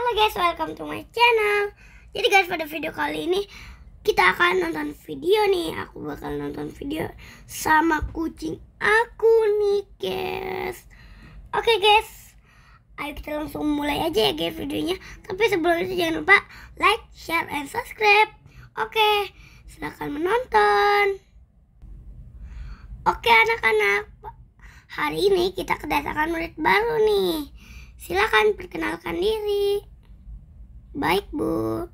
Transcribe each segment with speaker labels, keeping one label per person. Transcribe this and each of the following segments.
Speaker 1: Halo guys, welcome to my channel. Jadi guys, pada video kali ini kita akan nonton video nih. Aku bakal nonton video sama kucing aku nih guys. Oke guys, ayo kita langsung mulai aja ya guys videonya. Tapi sebelum itu jangan lupa like, share, and subscribe. Oke, silakan menonton. Oke anak-anak, hari ini kita kedatangan murid baru nih. Silakan perkenalkan diri. Baik Bu.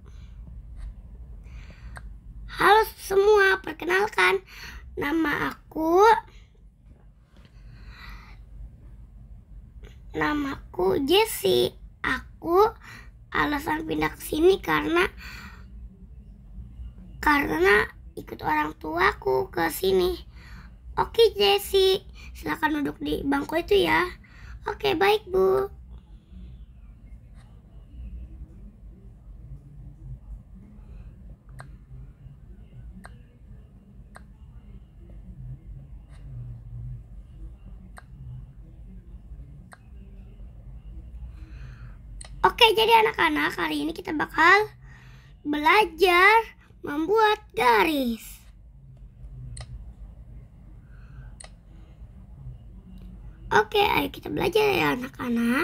Speaker 1: Halo semua, perkenalkan, nama aku Jessie. Aku alasan pindah ke sini karena ikut orang tuaku ke sini. Oke Jessie, silakan duduk di bangku itu ya. Oke baik Bu. Oke, jadi anak-anak, hari ini kita bakal belajar membuat garis. Oke, ayo kita belajar ya anak-anak.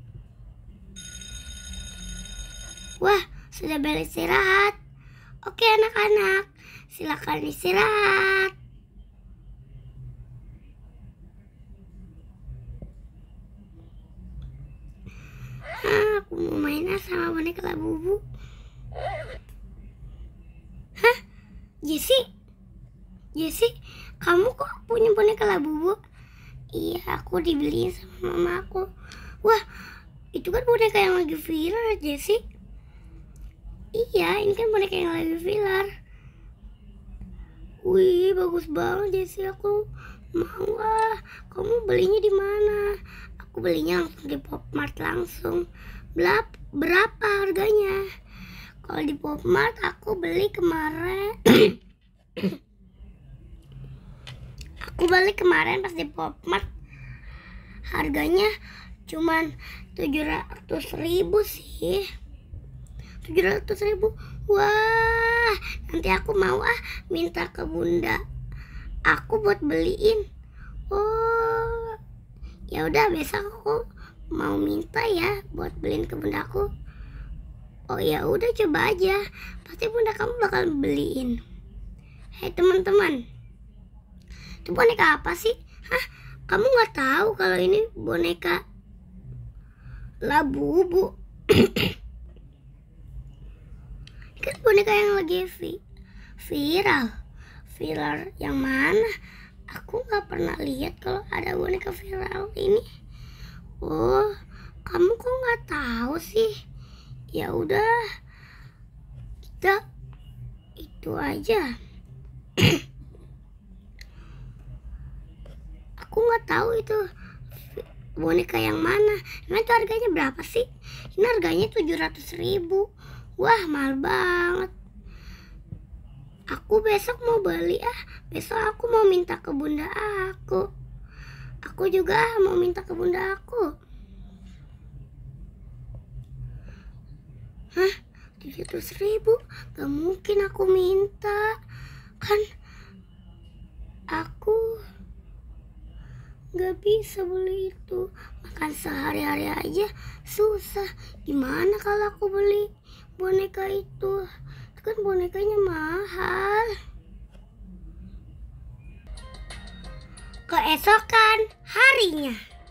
Speaker 1: Wah, sudah beristirahat. Oke anak-anak, silakan istirahat. Aku mau mainan sama boneka Labubu. Hah? Jessie, kamu kok punya boneka Labubu? Iya, aku dibeliin sama mama aku. Wah, itu kan boneka yang lagi viral, Jessie. Iya, ini kan boneka yang lagi viral. Wih, bagus banget Jessie, aku mau ah. Kamu belinya di mana? Aku belinya langsung di Popmart langsung. Berapa harganya? Kalau di Popmart aku beli kemarin. Aku beli kemarin pas di Popmart. Harganya cuman 700.000 sih. 700.000. Wah, nanti aku mau minta ke bunda aku buat beliin. Oh, ya udah besok aku mau minta ya buat beliin ke bunda aku. Oh ya udah, coba aja, pasti bunda kamu bakal beliin. Hei teman-teman, itu boneka apa sih? Hah, kamu nggak tahu kalau ini boneka Labubu? Kan boneka yang lagi viral yang mana? Aku nggak pernah lihat kalau ada boneka viral ini. Oh, kamu kok nggak tahu sih? Ya udah, kita itu aja. Aku nggak tahu itu boneka yang mana. Emang itu harganya berapa sih? Ini harganya 700.000. Wah, mahal banget. Aku besok mau beli besok aku mau minta ke bunda aku. Aku juga mau minta ke bunda aku. Hah? 700.000? Gak mungkin aku minta. Kan aku gak bisa beli itu. Makan sehari-hari aja susah. Gimana kalau aku beli boneka itu? Itu kan bonekanya mahal. Keesokan harinya.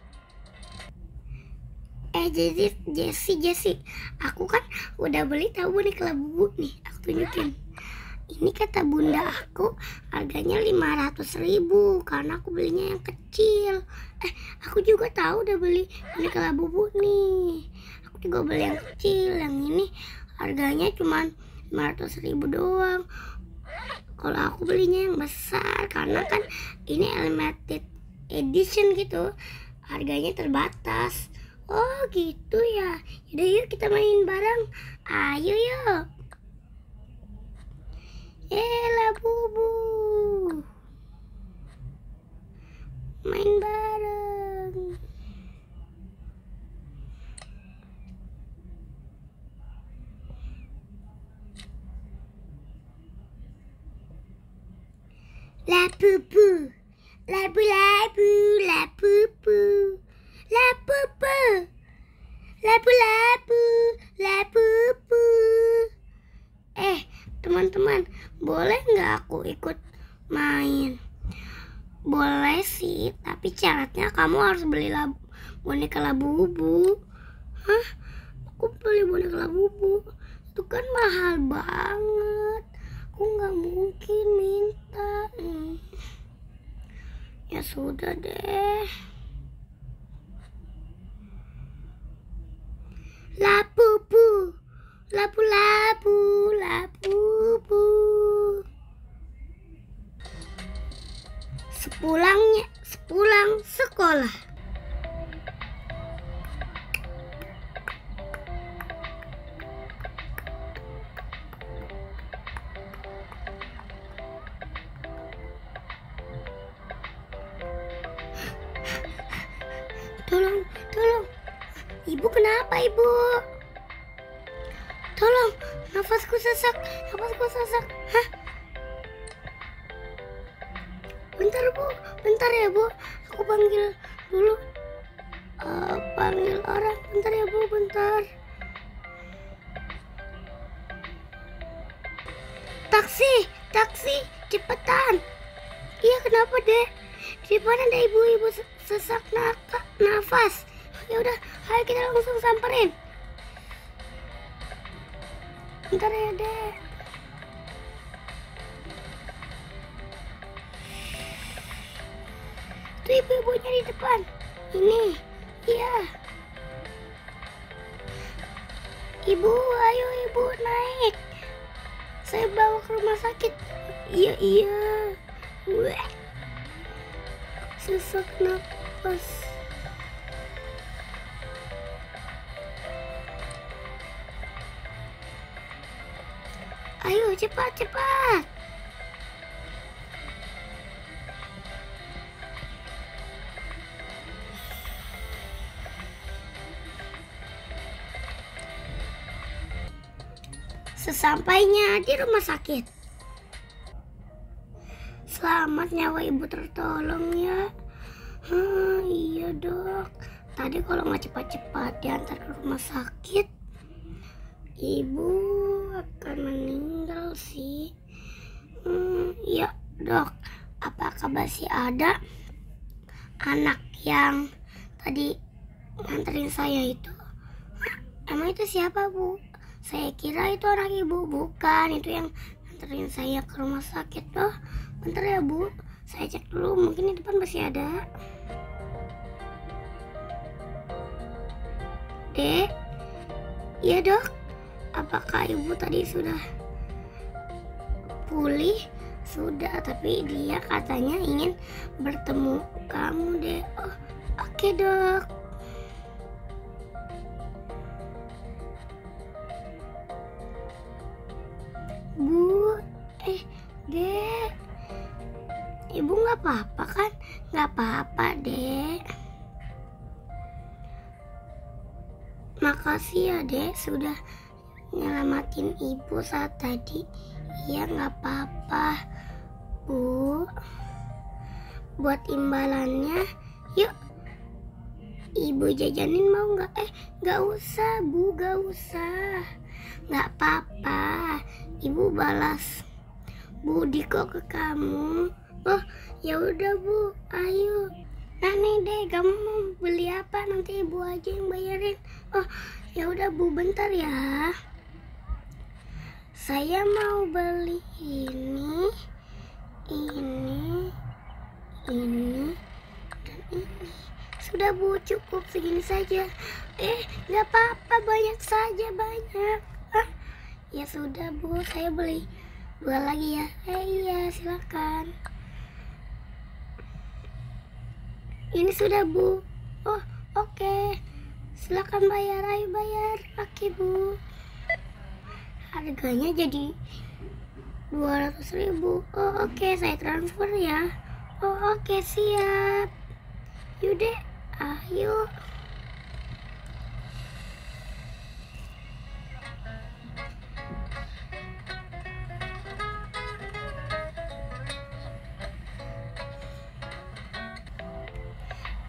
Speaker 1: Jessie, aku kan udah beli tahu boneka Labubu nih. Aku tunjukin. Ini kata bunda aku harganya 500.000 karena aku belinya yang kecil. Aku juga tahu udah beli boneka Labubu nih. Aku juga beli yang kecil. Yang ini harganya cuma 500.000 doang. Kalau aku belinya yang besar karena kan ini limited edition gitu. Harganya terbatas. Oh gitu ya. Yaudah yuk kita main bareng. Ayo yuk. Labubu, main bareng. Labubu, labu-labu, labubu, labubu, labu-labu, labubu. Teman-teman, boleh nggak aku ikut main? Boleh sih, tapi syaratnya kamu harus beli boneka Labubu. Hah? Aku beli boneka Labubu? Itu kan mahal banget. Aku nggak mungkin minta. Ya sudah deh. Labubu, labu-labu, labubu. Sepulang sekolah. Tolong. Ibu kenapa, Ibu? Tolong, nafasku sesak. Hah? Bentar ya, Bu. Aku panggil dulu. Panggil orang. Bentar ya, Bu, bentar. Taksi, cepetan. Iya, kenapa, Dek? Di depan ada ibu-ibu sesak nafas. Ya udah, ayo kita langsung samperin. Bentar ya, Dek. Tuh ibu-ibunya di depan. Ini, iya. Ibu, ayo Ibu naik. Saya bawa ke rumah sakit. Iya. Wah. Sesak nafas. Ayo cepat. Sesampainya di rumah sakit. Selamat, nyawa ibu tertolong ya. Iya, Dok. Tadi kalau nggak cepat-cepat diantar ke rumah sakit, ibu akan meninggal sih. Ya, Dok. Apakah masih ada anak yang tadi nganterin saya itu? Emang itu siapa, Bu? Saya kira itu anak ibu. Bukan, itu yang nganterin saya ke rumah sakit. Bentar ya, Bu. Saya cek dulu, mungkin di depan masih ada. Dek? Iya, Dok. Apakah ibu tadi sudah pulih? Sudah, tapi dia katanya ingin bertemu kamu, Dek. Oke, Dok. Bu, Dek. Ibu nggak apa-apa kan? Nggak apa-apa, Dek. Makasih ya, Dek, sudah nyelamatin ibu saat tadi. Iya, nggak apa-apa, Bu. Buat imbalannya, yuk. Ibu jajanin mau nggak? Nggak usah, Bu, nggak usah. Nggak apa-apa. Ibu balas budi kok ke kamu. Ya udah, Bu, ayo. Nah nih, Dek, kamu mau beli apa? Nanti ibu aja yang bayarin. Ya udah, Bu, bentar ya. Saya mau beli ini, dan ini. Sudah, Bu, cukup segini saja. Nggak apa-apa, banyak saja, banyak. Ya sudah, Bu, saya beli 2 lagi ya. Iya, silakan. Ini sudah, Bu. Oke. Silakan bayar, ayo bayar. Oke, Bu. Harganya jadi 200.000. Oke, saya transfer ya. Oke, siap. Yaudah, ayo.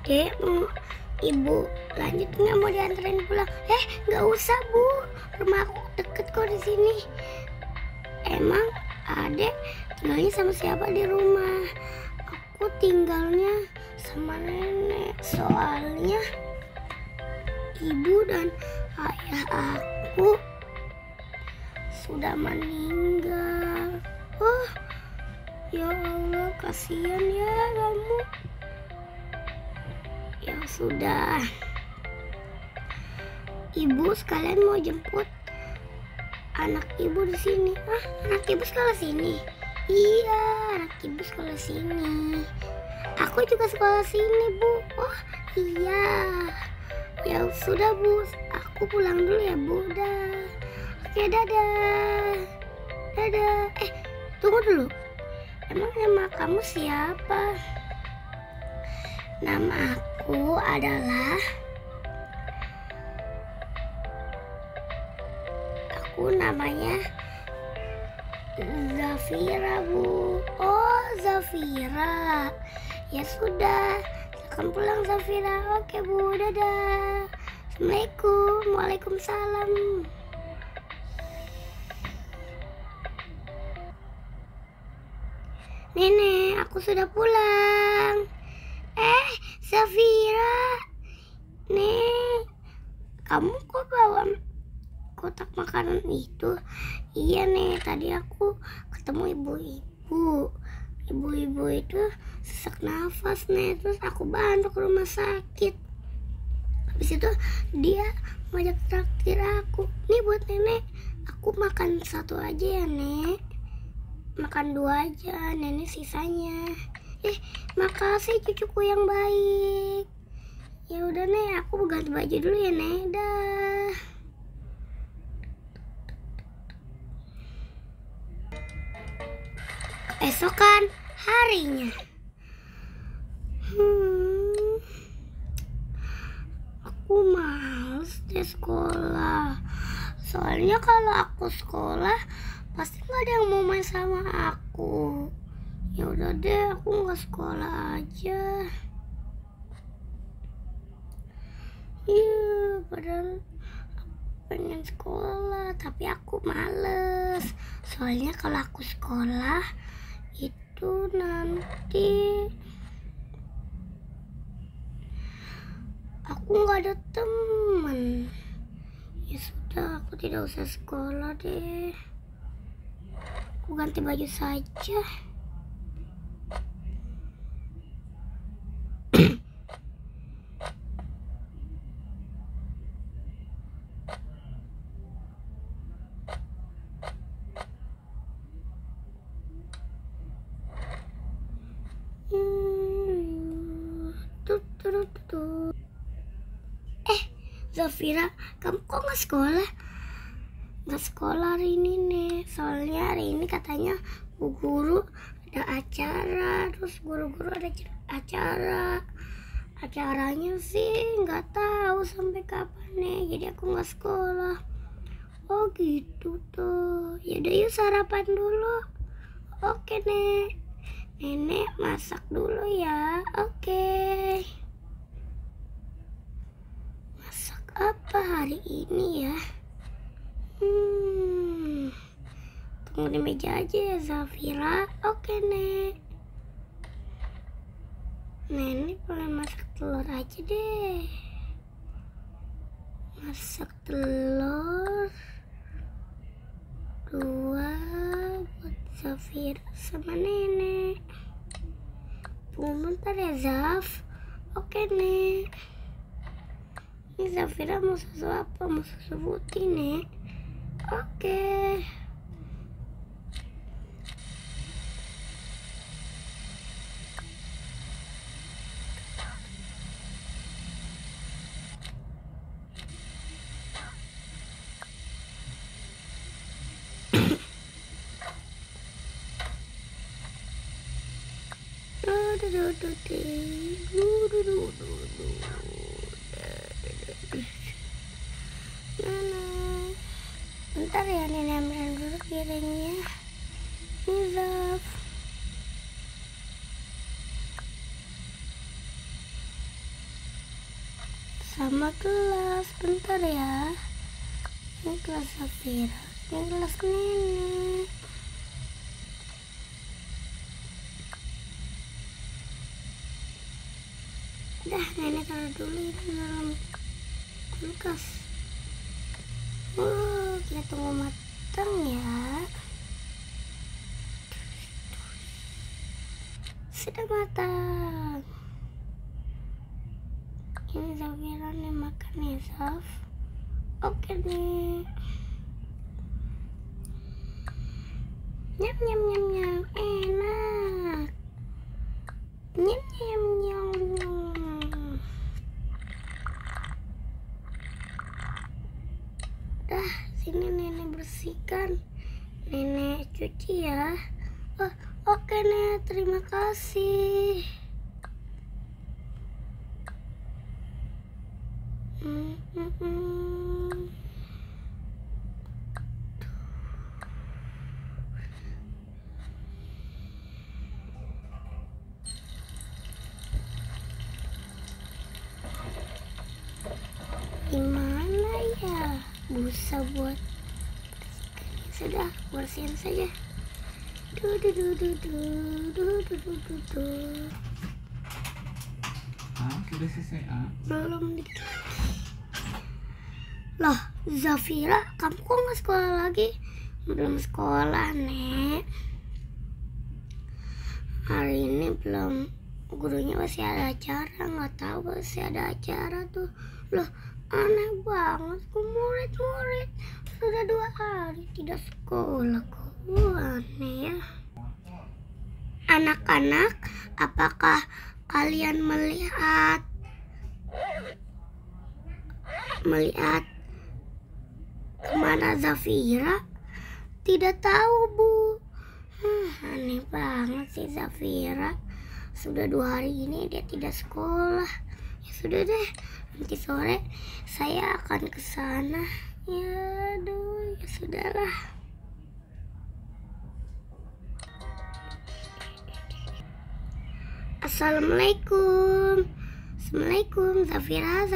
Speaker 1: Dek, mau ibu lanjut nggak, mau dianterin pulang? Nggak usah bu, rumah aku deket kok di sini. Emang adek tinggalnya sama siapa di rumah? Aku tinggalnya sama nenek, soalnya ibu dan ayah aku sudah meninggal. Oh ya Allah, kasihan ya kamu. Ya sudah, ibu sekalian mau jemput anak ibu di sini. Anak ibu sekolah sini? Iya, anak ibu sekolah sini. Aku juga sekolah sini bu. Oh iya, ya sudah bu, aku pulang dulu ya bu. Dah. Oke, dadah. Dadah. Tunggu dulu, emang nama kamu siapa? Nama aku adalah, namanya Zafira bu. Oh Zafira, ya sudah, silakan pulang Zafira. Oke bu, dadah. Assalamualaikum. Waalaikumsalam. Nenek, aku sudah pulang. Zafira, Nek, kamu kok bawa kotak makanan itu? Iya nih, tadi aku ketemu ibu-ibu. Ibu-ibu itu sesak nafas nih, terus aku bantu ke rumah sakit. Habis itu dia ngajak traktir aku. Nih buat nenek, aku makan satu aja ya nek. Makan 2 aja, nenek sisanya. Makasih cucuku yang baik. Ya udah nek, aku ganti baju dulu ya nek. Dah. Esokan harinya, aku males deh sekolah. Soalnya kalau aku sekolah pasti nggak ada yang mau main sama aku. Ya udah deh, aku nggak sekolah aja. Iya, padahal pengen sekolah, tapi aku males. Soalnya kalau aku sekolah itu nanti aku nggak ada teman. Ya sudah, aku tidak usah sekolah deh. Aku ganti baju saja. Zafira, kamu kok nggak sekolah? Nggak sekolah hari ini nih, soalnya hari ini katanya bu guru ada acara, terus guru-guru ada acara. Acaranya sih nggak tahu sampai kapan nih, jadi aku nggak sekolah. Oh gitu tuh. Yaudah yuk sarapan dulu. Oke nek, nenek masak dulu ya. Oke. Masak apa hari ini ya? Tunggu di meja aja ya Zafira. Oke nek. Nenek pengen masak telur aja deh. Masak telur 2 buat Zafira sama nenek. Tunggu bentar ya Zaf. Oke nek. Ini Zafira mau susu apa? Mau susu putih nek. Oke. Bentar ya nenek ambil dulu piringnya. Zaf. sama kelas. Bentar ya. Ini kelas Zafira, ini kelas nenek. Dah, nenek taruh dulu di dalam kulkas. Kita tunggu matang ya. Sudah matang. Ini Zafira nih, makan nih Zaf. Oke nih. Nyam nyam nyam nyam, enak. Nyam nyam nyam nyam. Dah, sini nenek bersihkan. Nenek cuci ya. Oh, oke nih, terima kasih. Gimana ya busa buat sudah bersihin saja.
Speaker 2: Sudah selesai
Speaker 1: Belum dikit. Loh, Zafira, kamu kok nggak sekolah lagi? Belum sekolah, Nek. Hari ini belum, gurunya masih ada acara, nggak tahu masih ada acara tuh. Loh, aneh banget, murid-murid sudah 2 hari tidak sekolah kok. Aneh ya. Anak-anak, apakah kalian melihat kemana Zafira? Tidak tahu, Bu. Aneh banget sih Zafira. Sudah 2 hari ini dia tidak sekolah. Ya sudah deh, nanti sore saya akan ke sana. Ya aduh, ya sudahlah. Assalamualaikum. Assalamualaikum, Zafira.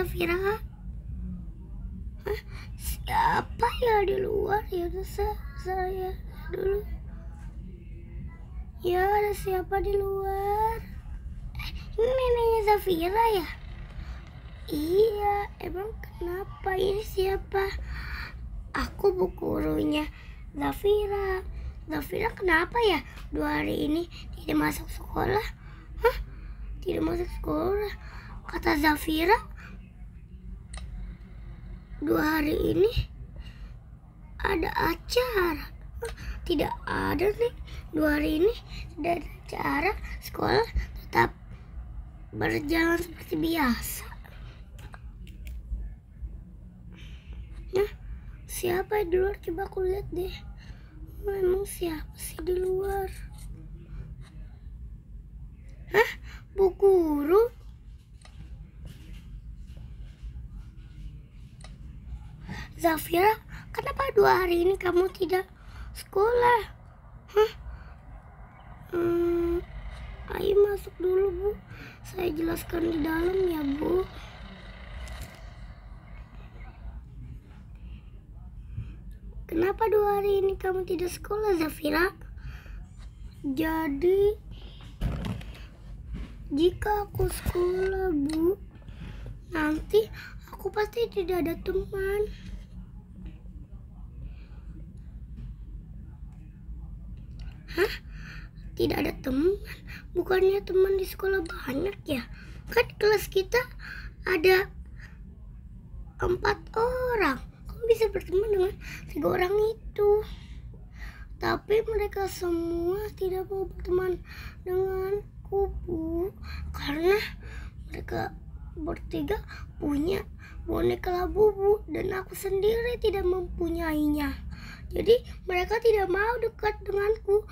Speaker 1: Hah? Siapa ya di luar? Ya udah saya dulu. Ya, ada siapa di luar? Ini neneknya Zafira ya? Iya, emang kenapa? Ini siapa? Aku bu gurunya Zafira. Zafira kenapa ya 2 hari ini tidak masuk sekolah? Hah? Tidak masuk sekolah? Kata Zafira 2 hari ini ada acara. Tidak ada nih, 2 hari ini tidak ada acara. Sekolah tetap berjalan seperti biasa. Nah, siapa di luar? Coba aku lihat deh. Emang siapa sih di luar? Hah? Bu guru? Zafira, kenapa 2 hari ini kamu tidak sekolah? Hah? Ayo masuk dulu, Bu. Saya jelaskan di dalam ya, Bu. Kenapa 2 hari ini kamu tidak sekolah, Zafira? Jadi, jika aku sekolah, Bu, nanti aku pasti tidak ada teman. Hah? Tidak ada teman? Bukannya teman di sekolah banyak ya? Kan kelas kita ada 4 orang. Kamu bisa berteman dengan 3 orang itu. Tapi mereka semua tidak mau berteman denganku, Bu. Karena mereka bertiga punya boneka Labubu dan aku sendiri tidak mempunyainya. Jadi mereka tidak mau dekat denganku.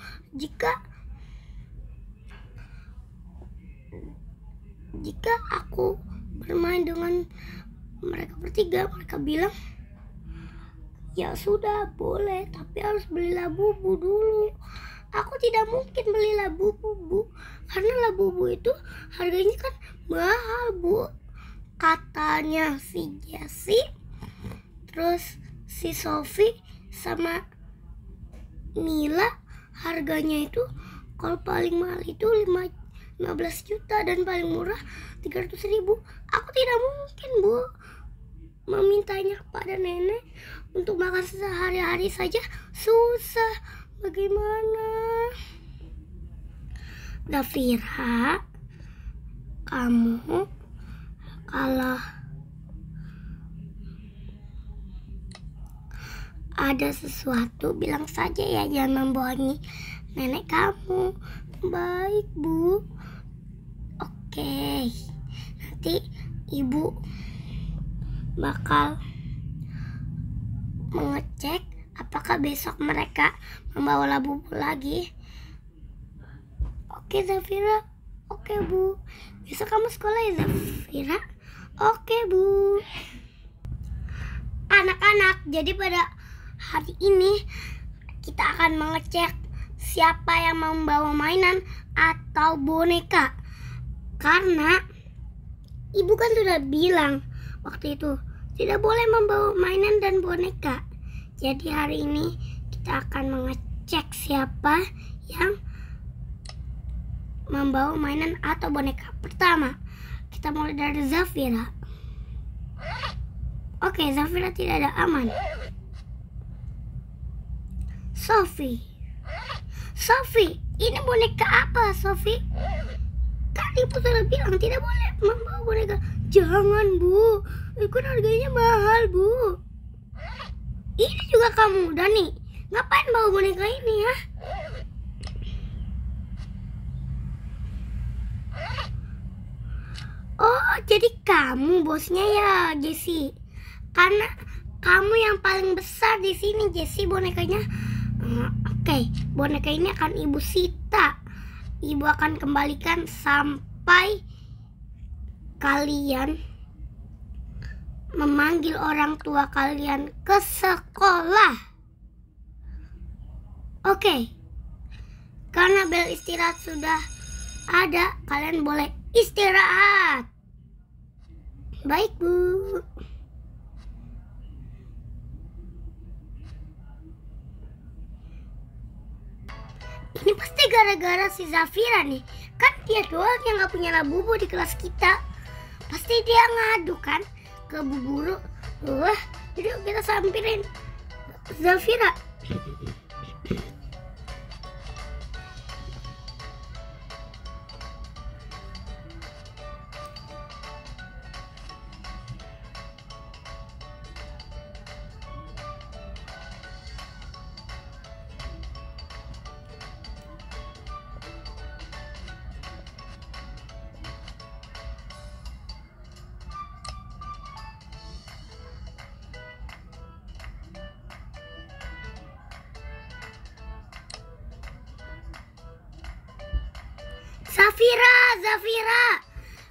Speaker 1: Jika aku bermain dengan mereka bertiga, mereka bilang, ya sudah boleh, tapi harus beli Labubu dulu. Aku tidak mungkin beli Labubu, Bu, karena Labubu itu harganya kan mahal, Bu. katanya si Jessie, terus si Sophie sama Mila harganya itu kalau paling mahal itu 15 juta dan paling murah 300.000. Aku tidak mungkin, Bu, memintanya pada nenek untuk makan sehari-hari saja susah. Bagaimana? Zafira, kamu kalau ada sesuatu bilang saja ya, jangan membohongi nenek kamu. Baik, Bu. Oke, nanti Ibu bakal mengecek apakah besok mereka membawa labu lagi. Oke, Zafira. Oke, Bu. Besok kamu sekolah ya, Zafira? Oke, Bu. Anak-anak, jadi pada hari ini kita akan mengecek siapa yang mau membawa mainan atau boneka. Karena Ibu kan sudah bilang waktu itu tidak boleh membawa mainan dan boneka. Jadi hari ini kita akan mengecek siapa yang membawa mainan atau boneka. Pertama, kita mulai dari Zafira. Oke, Zafira tidak ada aman. Sophie, ini boneka apa, Sophie? Kan Ibu sudah bilang tidak boleh membawa boneka. Jangan, Bu, itu kan harganya mahal, Bu. Ini juga kamu udah nih, ngapain bawa boneka ini ya? Oh, jadi kamu bosnya ya, Jessie? Karena kamu yang paling besar di sini, Jessie, bonekanya. Oke, boneka ini akan Ibu sita. Ibu akan kembalikan sampai kalian memanggil orang tua kalian ke sekolah. Oke, karena bel istirahat sudah ada, kalian boleh istirahat. Baik, Bu. Ini pasti gara-gara si Zafira nih. Kan dia doang yang gak punya labubu di kelas kita. Pasti dia ngadu kan ke Bu Guru. Wah, jadi kita sampirin Zafira. Zafira,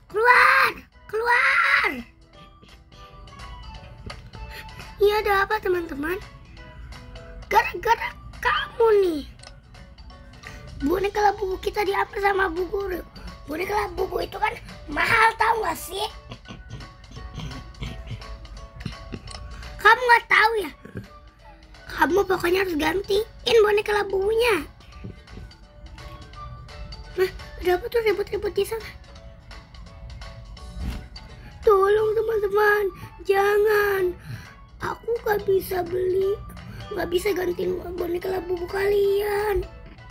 Speaker 1: keluar. Iya, ada apa teman-teman? Gara-gara kamu nih, boneka labubu kita diambil sama Bu Guru. Boneka labubu itu kan mahal, tahu gak sih? Kamu gak tahu ya? Kamu pokoknya harus gantiin boneka labubunya. Nah, ada apa tuh ribut-ribut di sana? Tolong teman-teman, jangan. Aku gak bisa gantiin boneka labubu kalian.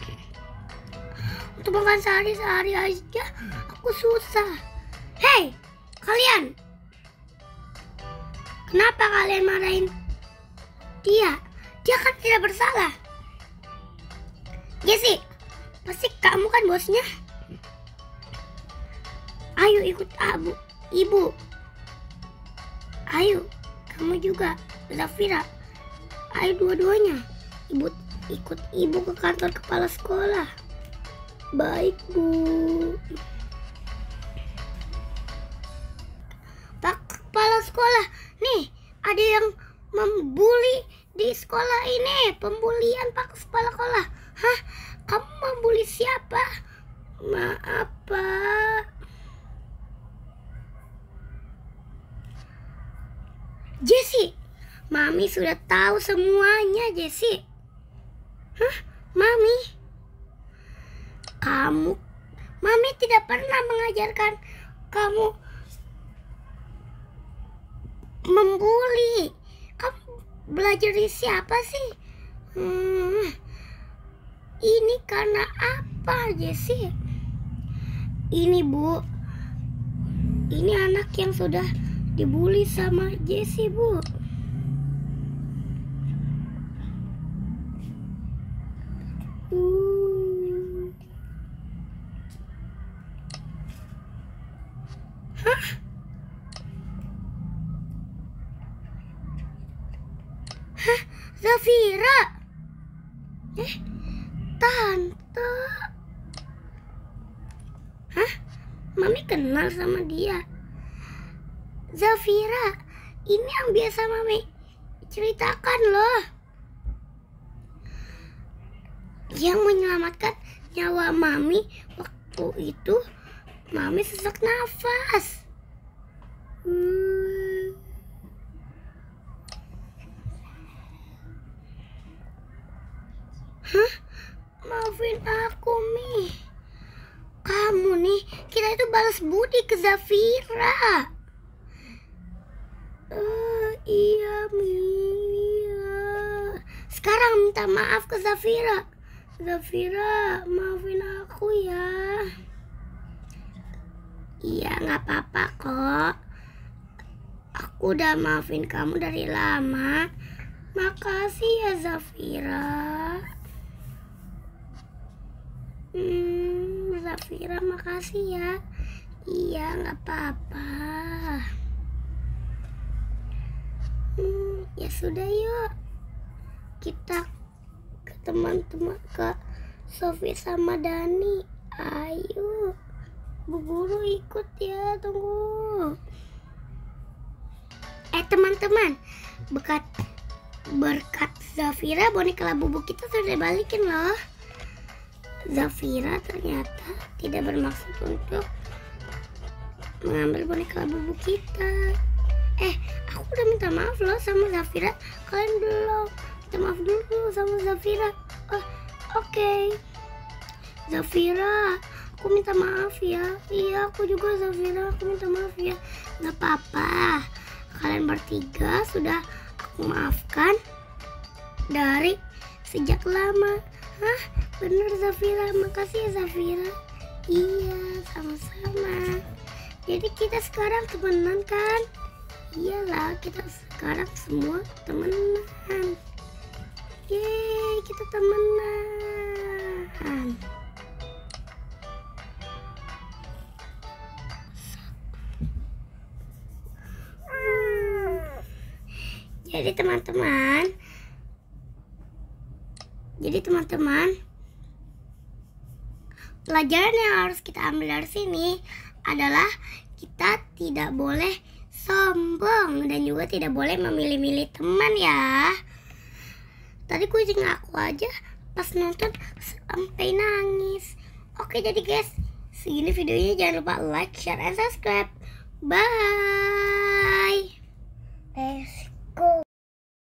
Speaker 1: Untuk makan sehari-hari aja aku susah. Hei, kalian, kenapa kalian marahin dia? Dia kan tidak bersalah. Jessie, pasti kamu kan bosnya. Ayo ikut Ibu. Ayo, kamu juga, Zafira. Ayo dua-duanya. Ikut Ibu ke kantor kepala sekolah. Baik, Bu. Pak kepala sekolah, nih ada yang membuli di sekolah ini. Pembulian Pak kepala sekolah. Hah? Kamu membuli siapa? Maaf, Pak. Jessie, Mami sudah tahu semuanya, Jessie. Hah? Mami? Mami tidak pernah mengajarkan kamu membuli. Kamu belajar dari siapa sih? Ini karena apa, Jessie? Ini, Bu. Ini anak yang sudah dibully sama Jessie, Bu. Hah? Hah? Zafira? Tante? Hah? Mami kenal sama dia. Zafira, ini yang biasa Mami ceritakan loh. Yang menyelamatkan nyawa Mami waktu itu Mami sesak nafas. Hah? Maafin aku, Mi. Kamu nih, kita itu balas budi ke Zafira. Iya, Mi. Iya. Sekarang minta maaf ke Zafira. Zafira, maafin aku ya. Iya, nggak apa-apa kok. Aku udah maafin kamu dari lama. Makasih ya, Zafira. Zafira, makasih ya. Iya, nggak apa-apa. Ya sudah, yuk kita ke teman-teman, ke Sofi sama Dani. Ayo, Bu Guru ikut ya, tunggu. Teman-teman, berkat Zafira boneka labubu kita sudah balikin loh. Zafira ternyata tidak bermaksud untuk mengambil boneka labubu kita. Aku udah minta maaf loh sama Zafira. Kalian belum. Minta maaf dulu sama Zafira. Oke. Zafira, aku minta maaf ya. Iya, aku juga Zafira, aku minta maaf ya. Gak apa-apa. Kalian bertiga sudah aku maafkan dari sejak lama. Hah? Bener Zafira, makasih ya Zafira. Iya, sama-sama. Jadi kita sekarang temenan kan? Iyalah, kita sekarang semua temenan. Yeay, kita temenan. Jadi teman-teman, pelajaran yang harus kita ambil dari sini adalah kita tidak boleh sombong dan juga tidak boleh memilih-milih teman ya. Tadi kucing aku aja pas nonton sampai nangis. Oke, jadi guys, segini videonya, jangan lupa like, share, and subscribe. Bye. Let's go.